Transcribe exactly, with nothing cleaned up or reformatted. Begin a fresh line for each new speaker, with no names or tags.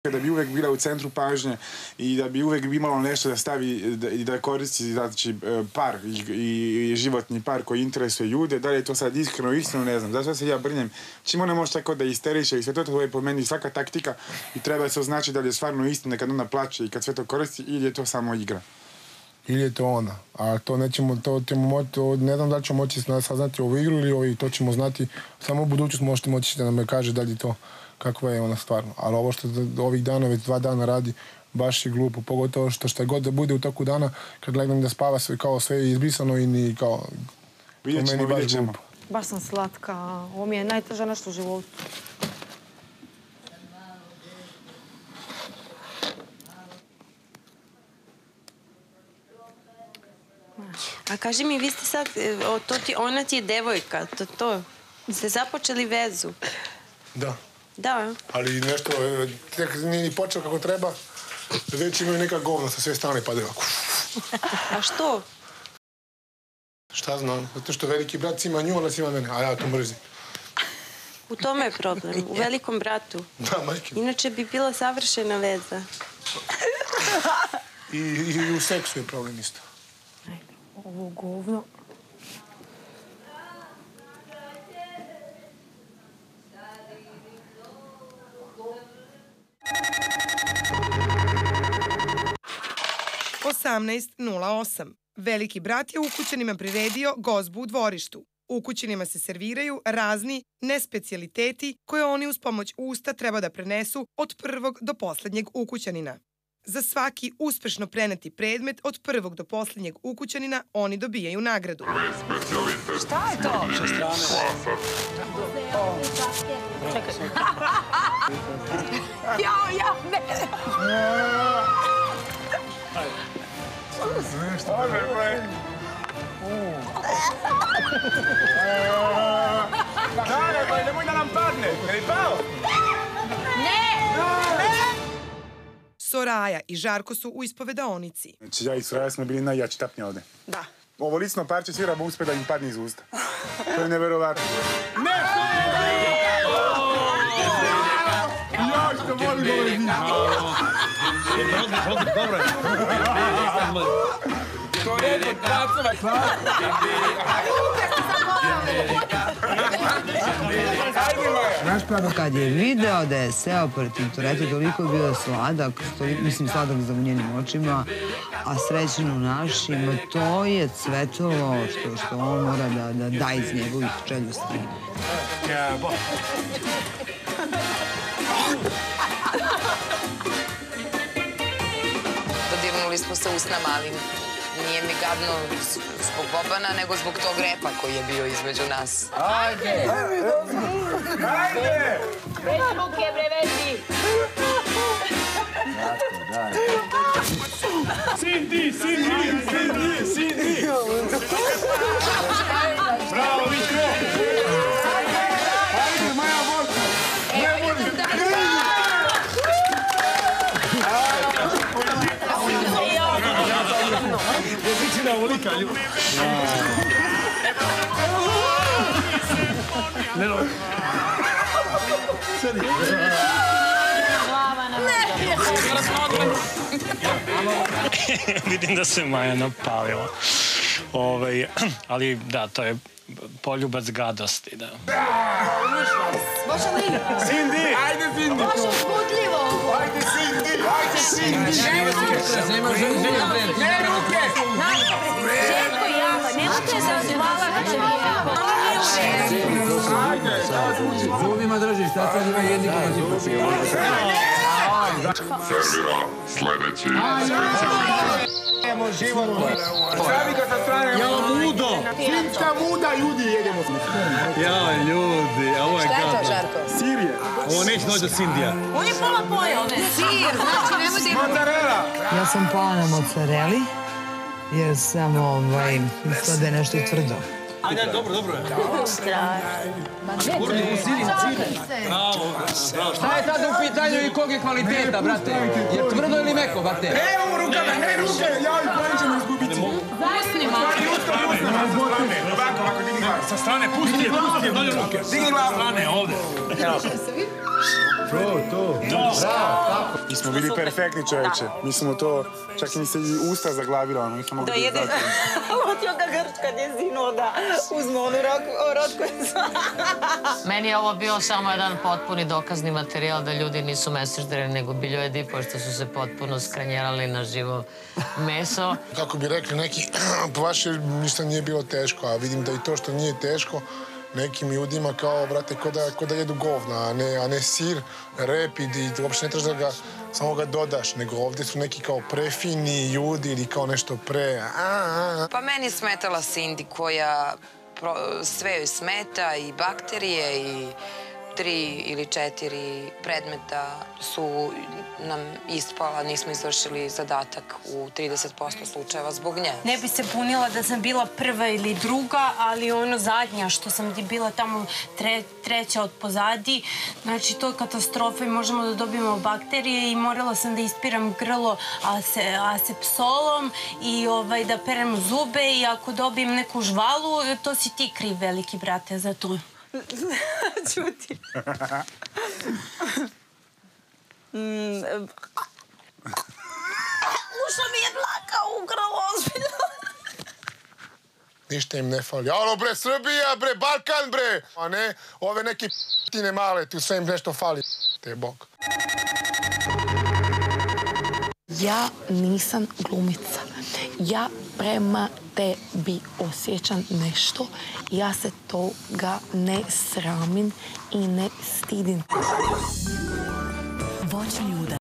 da bi uvek bila u centru pažnje i da bi uvek imalo nešto da stavi i da koristi znači, par i, i životni par koji interesuje ljude. Da li je to sad iskreno, iskreno, ne znam. Zašto se ja brinem? Čim ona može tako da isteriše i sve to, to je po meni svaka taktika i treba se označiti da li je stvarno istina kad ona plače i kad sve to koristi ili je to samo igra.
Ili je to ona, a to nećemo, to ćemo moći, ne znam da li ćemo moći saznati ovu igru ili ovi, to ćemo znati, samo u budućnosti možete moći da nam kaže da li to, kakva je ona stvarno. Ali ovo što ovih dana, već dva dana radi, baš je glupo, pogotovo što šta god da bude u toku dana, kad gledam da spava sve, kao sve je izbrisano i ni kao...
Vidjet ćemo, vidjet ćemo.
Baš sam slatka, ovo mi je najteža nešto u životu.
A kaži mi, vi ste sad, to ti, ona ti je devojka, to to. Ste započeli vezu?
Da.
Da.
Ali nešto, tek nije ni počeo kako treba, već imaju neka govna sa sve strane padaju.
A što?
Šta znam, zato što veliki brat ima nju, ona ima mene, a ja to mrzim.
U tome je problem, u velikom bratu.
Da, majke.
Inače bi bila savršena veza.
I, i u seksu je problem isto.
Ovo govno.
osamnaest nula osam. Veliki brat je ukućanima priredio gozbu u dvorištu. Ukućanima se serviraju razni nespecijaliteti koje oni uz pomoć usta treba da prenesu od prvog do poslednjeg ukućanina. Za svaki uspešno preneti predmet od prvog do posljednjeg ukućanina oni dobijaju nagradu.
Šta je to?
Sa strane.
Čekaj. Jao, jao, ne.
Šta me, bre? Dale, bre, nemoj da nam padne. Ne li pao?
Ne!
Soraja i Žarko su u ispovedaonici.
Znači, ja i Soraja smo bili najjači tapnje ovde.
Da.
Ovo licno parče sviramo uspe da im padne iz usta. To je neverovatno. Ne! Ja što volim ovo vidim.
Dobro je.
To je kod pracova klasa.
Znaš, Prado, kad je video da je seo pored Tintoreta, toliko je bio sladak, mislim sladak za u njenim očima, a srećen u našim, to je cvetalo što on mora da da iz njegovih čeljusti.
Dodirnuli smo se usnama, ali nije mi gadno zbog Bobana, nego zbog tog repa koji je bio između nas.
Ajde! Ajde!
Veći ruke, bre, veći!
Cindy, Cindy, Cindy, Cindy! Bravo, Vitro! Ajde, Maja Volka! Ne voli! Pozičina volika, ljubav. Nelo. Sedi.
Glava na
Vidim da se Maja napalila. Ovaj, ali da, to je poljubac gadosti, da.
Može li?
Cindy! Ajde, Cindy!
Može budljivo!
Ajde, Cindy! Ajde, Cindy!
Ne ruke! Željko i Java, nemojte zazvalati.
Ajde!
Zubima drži, šta sad ima jedni koja ti popio?
Servira sljedeći specijalni.
Idemo život. Stavi ga sa strane. Ja, mudo. Finska muda, ljudi, jedemo.
Ja, ljudi, ovo je
Šta je to, Žarko?
Sirije.
Ovo neće doći do Sindija.
On je pola pojao, ne?
Sir, znači nemojte im...
Mozzarella.
Ja sam pala na mozzarelli, jer sam ovaj, mislila da je nešto tvrdo.
Ajde, dobro, dobro je.
Kurdi,
usiri, usiri. Bravo, bravo.
Šta je sad u pitanju i kog je kvaliteta, brate? Je tvrdo ili meko, brate?
Evo rukama, ne ruke, ja i Planin ćemo izgubiti.
Usnima.
Usta, usta, ovako, ovako, digni glavu.
Sa strane, pusti je, pusti je, dolje ruke.
Digni glavu.
Sa strane, ovde.
To, to. Da, mi smo bili perfektni čovječe. Mi smo to, čak i mi se i usta zaglavila, ono, nismo mogli
Da jede. Otio ga grč kad je zinuo da uzme onu rotku.
Meni je ovo bio samo jedan potpuni dokazni materijal da ljudi nisu mesežderi nego biljojedi, pošto su se potpuno skranjerali na živo meso.
Kako bi rekli neki, baš ništa nije bilo teško, a vidim da i to što nije teško, nekim ljudima kao, brate, ko da, ko da jedu govna, a ne, a ne sir, rep i ti uopšte ne trebaš da ga, samo ga dodaš, nego ovdje su neki kao prefini ljudi ili kao nešto pre... A, a, a.
Pa meni je smetala Cindy koja pro, sve joj smeta i bakterije i tri ili četiri predmeta su nam ispala, nismo izvršili zadatak u trideset posto slučajeva zbog nje.
Ne bi se punila da sam bila prva ili druga, ali ono zadnja što sam bila tamo tre, treća od pozadi, znači to je katastrofa i možemo da dobijemo bakterije i morala sam da ispiram grlo ase, asepsolom i ovaj, da perem zube i ako dobijem neku žvalu, to si ti kriv, veliki brate, za to. Čuti. Ušla mi je dlaka u grlo, ozbiljno.
Ništa im ne fali. Alo bre, Srbija bre, Balkan bre! A ne, ove neke p***tine male, tu sve im nešto fali. Te bog.
Ja nisam glumica. Ja prema tebi osjećam nešto. Ja se toga ne sramim i ne stidim.
Voćni udar.